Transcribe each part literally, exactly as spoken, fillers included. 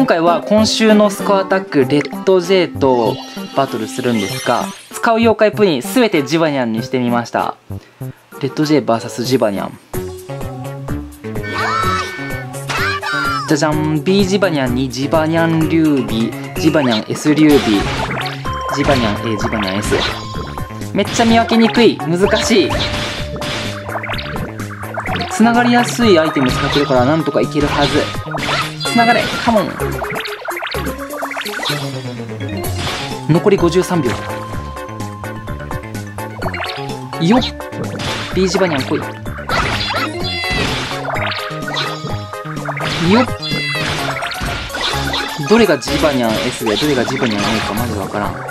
今回は今週のスコアアタックレッド J とバトルするんですが、使う妖怪プリン全てジバニャンにしてみました。レッド J ブイエス ジバニャン。じゃじゃん。 B ジバニャンにジバニャン劉備、ジバニャン S 劉備、ジバニャン A、ジバニャン S。 めっちゃ見分けにくい、難しい。つながりやすいアイテム使ってるからなんとかいけるはず。つながれ、カモン。残りごじゅうさんびょうよっ。 B ジバニャン来いよっ。どれがジバニャン S でどれがジバニャン A かまだわからん。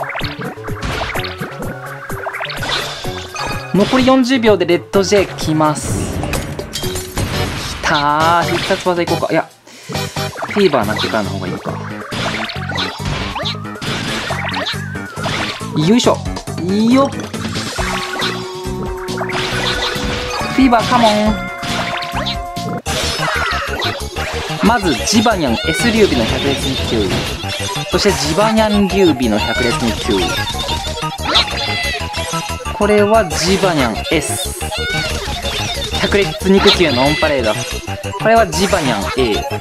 残りよんじゅうびょうでレッド J 来ます。きたー。必殺技いこうか。いや、フィーバーなってからの方がいいか。よいしょよっ。フィーバーカモン。まずジバニャン S 劉備の百列にきゅう、そしてジバニャン劉備の百列にきゅう。これはジバニャン S 百列肉球のオンパレード。これはジバニャン A。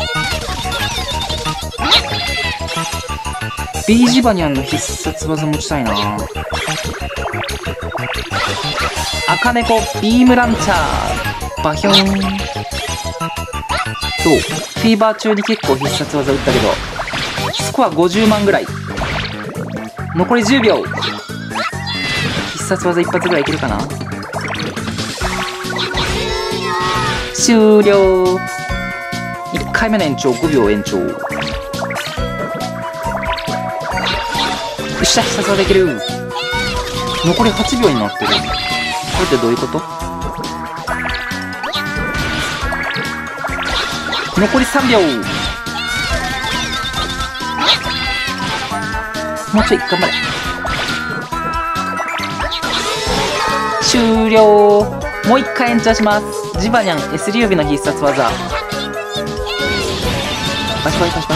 B ジバニャンの必殺技持ちたいな。赤猫ビームランチャーバヒョン。どう？フィーバー中に結構必殺技打ったけどスコアごじゅうまんぐらい。残りじゅうびょう。必殺技一発ぐらいいけるかな。終了。いっかいめの延長ごびょう延長。よっしゃ、必殺技いける。残りはちびょうになってる。これってどういうこと？残りさんびょう。もうちょい頑張れ。終了。もう一回延長します。ジバニャン S 劉備の必殺技。バシバシバシバ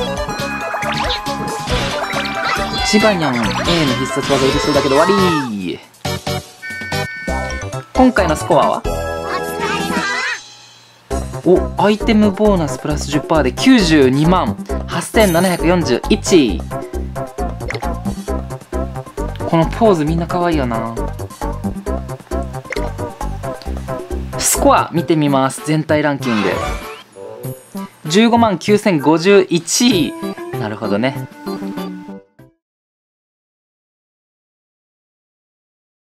シ。ジバニャン A の必殺技入れそうだけど終わり。今回のスコアはお、アイテムボーナスプラス じゅっパーセント できゅうじゅうにまんはっせんななひゃくよんじゅういち。このポーズみんな可愛いよな。スコア見てみます。全体ランキングじゅうごまんきゅうせんごじゅういちい。なるほどね。